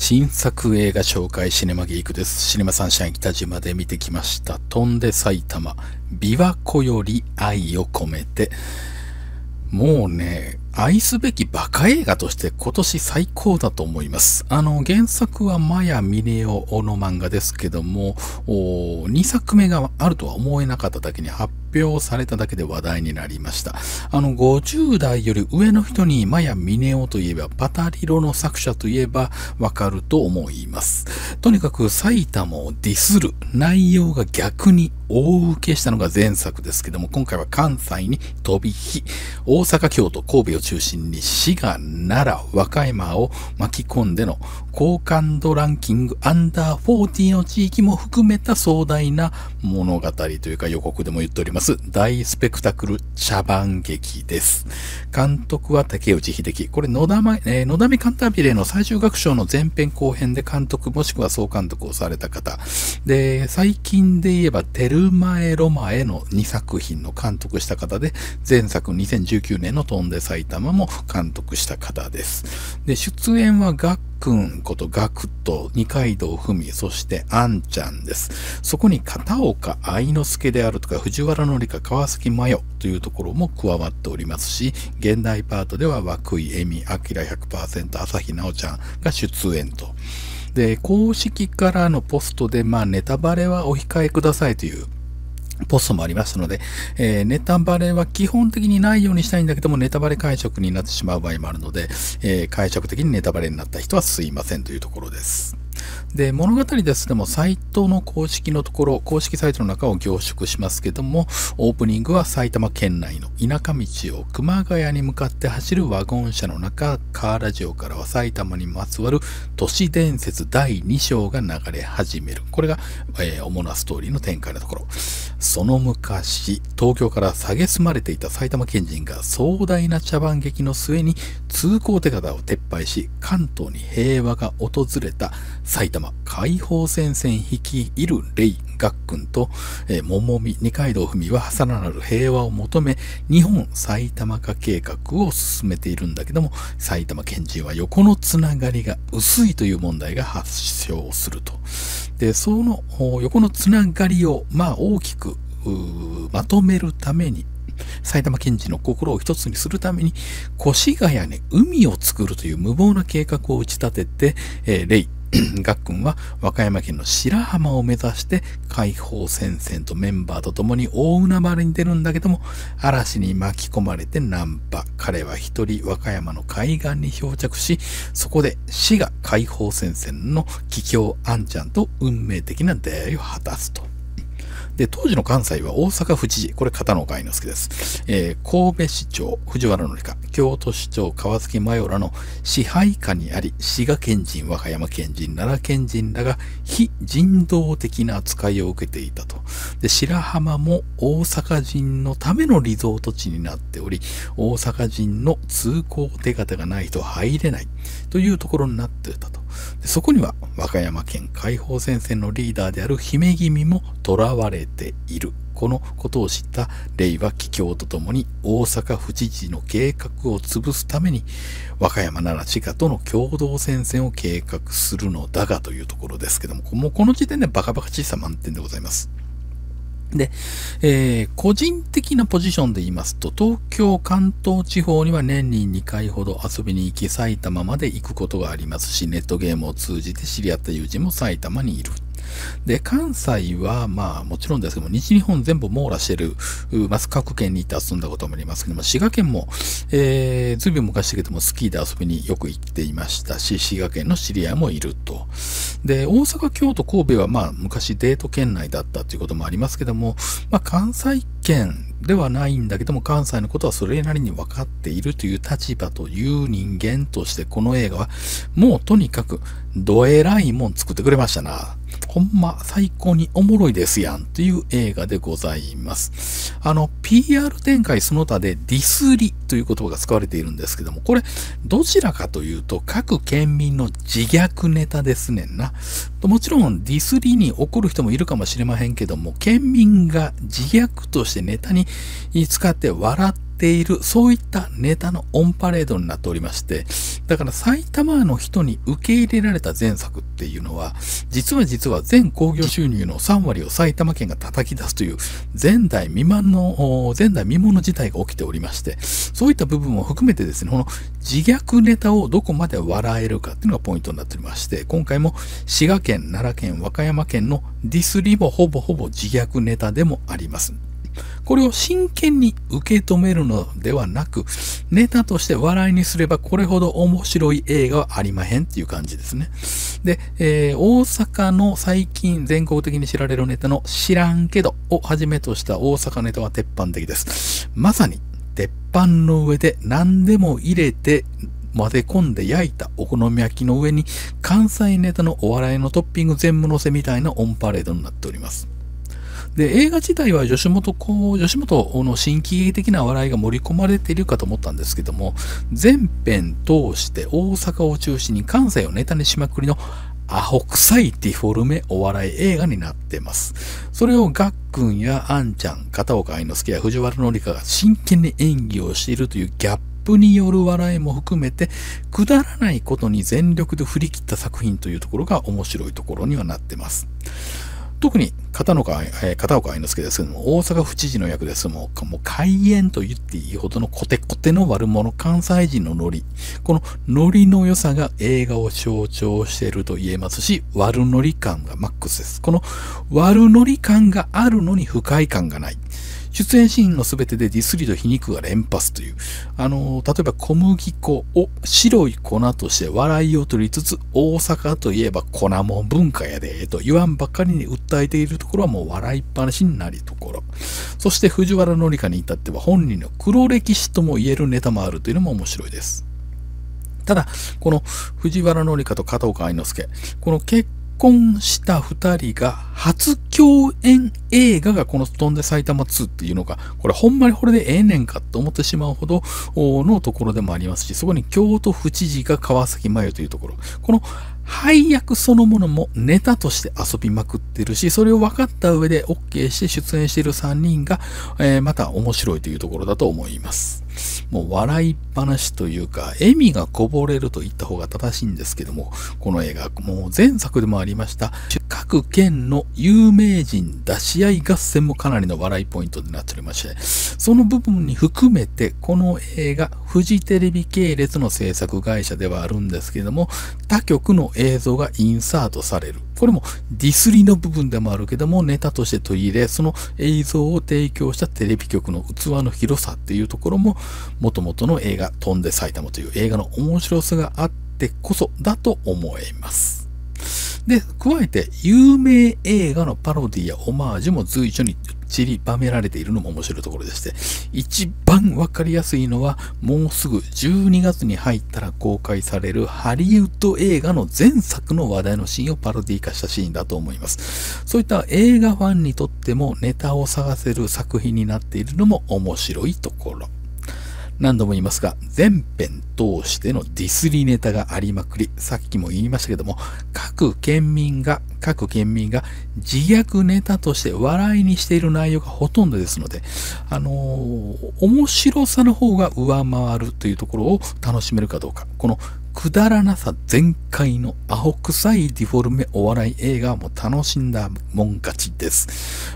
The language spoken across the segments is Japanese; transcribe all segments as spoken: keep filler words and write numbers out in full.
新作映画紹介シネマギークです。シネマサンシャイン北島で見てきました。飛んで埼玉、琵琶湖より愛を込めて。もうね、愛すべきバカ映画として今年最高だと思います。あの、原作はマヤ・ミネオの漫画ですけども、にさくめがあるとは思えなかっただけに発表されただけで話題になりました。あの、ごじゅう代より上の人にマヤ・ミネオといえば、パタリロの作者といえばわかると思います。とにかく埼玉をディスる内容が逆に大受けしたのが前作ですけども、今回は関西に飛び火、大阪、京都、神戸を中心に滋賀、奈良、和歌山を巻き込んでの好感度ランキングアンダーよんじゅうの地域も含めた壮大な物語というか予告でも言っております大スペクタクル茶番劇です。監督は竹内秀樹。これ野田、えー、野田目カンタービレの最終楽章の前編後編で監督もしくは総監督をされた方で、最近で言えばテルマエロマエのにさく品の監督した方で、前作にせんじゅうきゅうねんの飛んで埼玉も監督した方です。で、出演はガックンことガクと二階堂ふみ、そしてアンちゃんです。そこに片岡愛之助であるとか藤原紀香、川崎麻世というところも加わっておりますし、現代パートでは涌井絵美、アキラ ひゃくパーセント、朝日奈央ちゃんが出演と。で、公式からのポストで、まあネタバレはお控えくださいというポストもありましたので、えー、ネタバレは基本的にないようにしたいんだけども、ネタバレ解釈になってしまう場合もあるので、えー、解釈的にネタバレになった人はすいませんというところです。で、物語ですでもサイトの公式のところ、公式サイトの中を凝縮しますけども、オープニングは埼玉県内の田舎道を熊谷に向かって走るワゴン車の中、カーラジオからは埼玉にまつわる都市伝説だいに章が流れ始める。これが、えー、主なストーリーの展開のところ。その昔、東京から蔑まれていた埼玉県人が壮大な茶番劇の末に通行手形を撤廃し、関東に平和が訪れた埼玉解放戦線率いるレイ・ガックンと、えー、桃見二階堂ふみはさらなる平和を求め日本埼玉化計画を進めているんだけども、埼玉県人は横のつながりが薄いという問題が発症すると。で、その横のつながりをまあ大きくまとめるために、埼玉県人の心を一つにするために越谷に海を作るという無謀な計画を打ち立てて、えー、レイガックンは和歌山県の白浜を目指して解放戦線とメンバーと共に大海原に出るんだけども、嵐に巻き込まれてナンパ。彼は一人和歌山の海岸に漂着し、そこで滋賀解放戦線の桔梗あんちゃんと運命的な出会いを果たすと。で、当時の関西は大阪府知事、これ片野愛之助です。えー、神戸市長、藤原紀香、京都市長、川崎麻世らの支配下にあり、滋賀県人、和歌山県人、奈良県人らが非人道的な扱いを受けていたと。で、白浜も大阪人のためのリゾート地になっており、大阪人の通行手形がないと入れないというところになっていたと。で、そこには和歌山県解放戦線のリーダーである姫君も囚われている。このことを知ったレイは桔梗とともに大阪府知事の計画を潰すために和歌山奈良滋賀との共同戦線を計画するのだがというところですけども、もうこの時点でバカバカしさ満点でございます。で、えー、個人的なポジションで言いますと、東京、関東地方には年ににかいほど遊びに行き、埼玉まで行くことがありますし、ネットゲームを通じて知り合った友人も埼玉にいる。で、関西は、まあ、もちろんですけども、西日本全部網羅してる、まあ、各県に行って遊んだこともありますけども、滋賀県も、えー、ずいぶん昔だけども、スキーで遊びによく行っていましたし、滋賀県の知り合いもいると。で、大阪、京都、神戸は、まあ、昔デート圏内だったということもありますけども、まあ、関西圏ではないんだけども、関西のことはそれなりに分かっているという立場という人間として、この映画は、もうとにかく、どえらいもん作ってくれましたな。ほんま最高におもろいですやんという映画でございます。あの ピーアール 展開その他でディスりという言葉が使われているんですけども、これどちらかというと各県民の自虐ネタですねんな。もちろんディスりに怒る人もいるかもしれませんけども、県民が自虐としてネタに使って笑ってている、そういったネタのオンパレードになっておりまして、 だから埼玉の人に受け入れられた前作っていうのは、実は実は全興行収入のさんわりを埼玉県が叩き出すという前代未聞の、前代未聞の事態が起きておりまして、そういった部分も含めてですね、この自虐ネタをどこまで笑えるかっていうのがポイントになっておりまして、今回も滋賀県、奈良県、和歌山県のディスりもほぼほぼ自虐ネタでもあります。これを真剣に受け止めるのではなく、ネタとして笑いにすればこれほど面白い映画はありまへんっていう感じですね。で、えー、大阪の最近全国的に知られるネタの知らんけどをはじめとした大阪ネタは鉄板的です。まさに鉄板の上で何でも入れて混ぜ込んで焼いたお好み焼きの上に関西ネタのお笑いのトッピング全部乗せみたいなオンパレードになっております。で、映画自体は吉本こう、吉本の新喜劇的な笑いが盛り込まれているかと思ったんですけども、全編通して大阪を中心に関西をネタにしまくりのアホ臭いディフォルメお笑い映画になっています。それをガックンやアンちゃん、片岡愛之助や藤原紀香が真剣に演技をしているというギャップによる笑いも含めて、くだらないことに全力で振り切った作品というところが面白いところにはなっています。特に片岡、えー、片岡愛之助ですけども、大阪府知事の役ですもう、もう怪演と言っていいほどのコテコテの悪者関西人のノリ。このノリの良さが映画を象徴していると言えますし、悪ノリ感がマックスです。この悪ノリ感があるのに不快感がない。出演シーンのすべてでディスりと皮肉が連発という、あの例えば小麦粉を白い粉として笑いを取りつつ、大阪といえば粉もん文化やでと言わんばかりに訴えているところはもう笑いっぱなしになりところ。そして藤原紀香に至っては本人の黒歴史とも言えるネタもあるというのも面白いです。ただ、この藤原紀香と片岡愛之助、この結結婚した二人が初共演映画がこの飛んで埼玉ツーっていうのが、これほんまにこれでええねんかと思ってしまうほどのところでもありますし、そこに京都府知事が川崎麻世というところ、この配役そのものもネタとして遊びまくってるし、それを分かった上で OK して出演しているさんにんが、えー、また面白いというところだと思います。もう笑いっぱなしというか、笑みがこぼれると言った方が正しいんですけども、この映画、もう前作でもありました、各県の有名人出し合い合戦もかなりの笑いポイントになっておりまして、その部分に含めて、この映画、フジテレビ系列の制作会社ではあるんですけれども、他局の映像がインサートされる。これもディスりの部分でもあるけども、ネタとして取り入れ、その映像を提供したテレビ局の器の広さっていうところも、元々の映画、飛んで埼玉という映画の面白さがあってこそだと思います。で、加えて、有名映画のパロディやオマージュも随所に散りばめられているのも面白いところでして、一番わかりやすいのは、もうすぐじゅうにがつに入ったら公開されるハリウッド映画の前作の話題のシーンをパロディ化したシーンだと思います。そういった映画ファンにとってもネタを探せる作品になっているのも面白いところ。何度も言いますが、全編通してのディスりネタがありまくり、さっきも言いましたけども、各県民が、各県民が自虐ネタとして笑いにしている内容がほとんどですので、あのー、面白さの方が上回るというところを楽しめるかどうか。このくだらなさ全開のアホ臭いディフォルメお笑い映画はもう楽しんだもん勝ちです。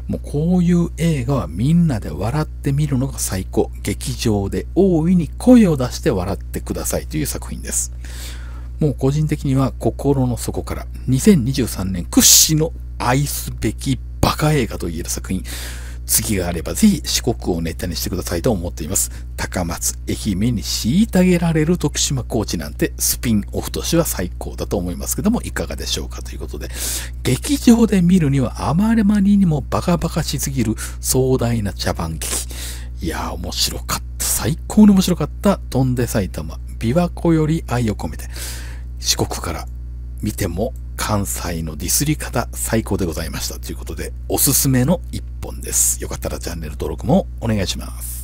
もうこういう映画はみんなで笑ってみるのが最高。劇場で大いに声を出して笑ってくださいという作品です。もう個人的には心の底からにせんにじゅうさんねん屈指の愛すべきバカ映画と言える作品。次があればぜひ四国をネタにしてくださいと思っています。高松、愛媛に虐げられる徳島高知なんてスピンオフとしては最高だと思いますけども、いかがでしょうかということで、劇場で見るにはあまりにもバカバカしすぎる壮大な茶番劇。いやー面白かった。最高に面白かった。飛んで埼玉、琵琶湖より愛を込めて。四国から見ても関西のディスり方最高でございましたということで、おすすめの一本です。よかったらチャンネル登録もお願いします。